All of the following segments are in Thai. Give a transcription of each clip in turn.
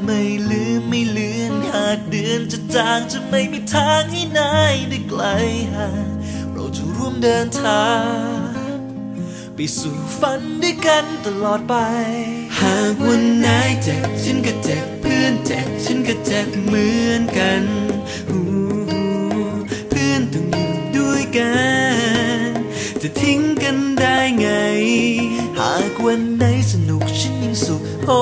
ไม่ลืมไม่เลือนหากเดือนจะจางจะไม่มีทางให้นายได้ไกลห่างเราจะร่วมเดินทางไปสู่ฝันด้วยกันตลอดไปหากวันไหนเจ็บฉันก็เจ็บเพื่อนเจ็บฉันก็เจ็บเหมือนกันเพื่อนต้องอยู่ด้วยกันจะทิ้งกันได้ไงหากวันไหนสนุกฉันยิ่งสุขโอ้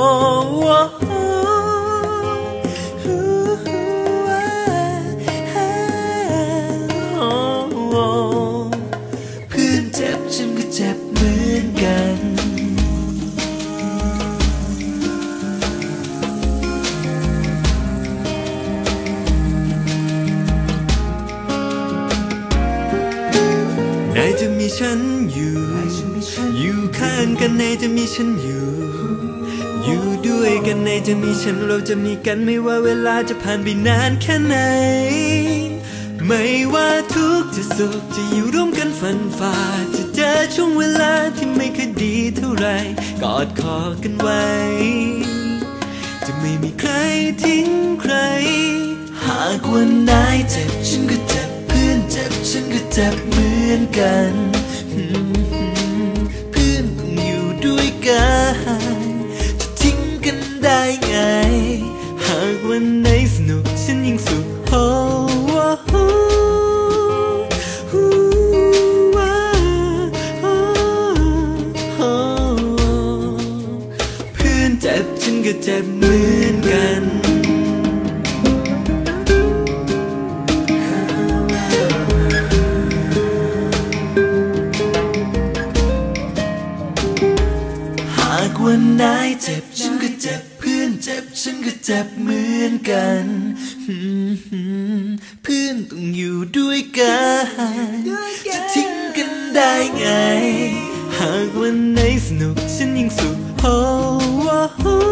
เพื่อนเจ็บฉันก็เจ็บเหมือนกันนายจะมีฉันอยู่ข้างกันนายจะมีฉันอยู่ด้วยกันนายจะมีฉันเราจะมีกันไม่ว่าเวลาจะผ่านไปนานแค่ไหนไม่ว่าทุกข์จะสุขจะอยู่ร่วมกันฝันฝ่าจะเจอช่วงเวลาที่ไม่เคยดีเท่าไรกอดคอกันไว้จะไม่มีใครทิ้งใครหากวันไหนเจ็บฉันก็เจ็บเพื่อนเจ็บฉันก็เจ็บเหมือนกันเพื่อนต้องอยู่ด้วยกันจะทิ้งกันได้ไงหากวันไหนสนุกฉันยิ่งสุขเพื่อนเจ็บฉันก็เจ็บเหมือนกันหากวันไหนเจ็บฉันก็เจ็บเพื่อนเจ็บฉันก็เจ็บเหมือนกันเพื่อนต้องอยู่ด้วยกันจะทิ้งกันได้ไงหากวันไหนสนุกฉันยิ่งสุข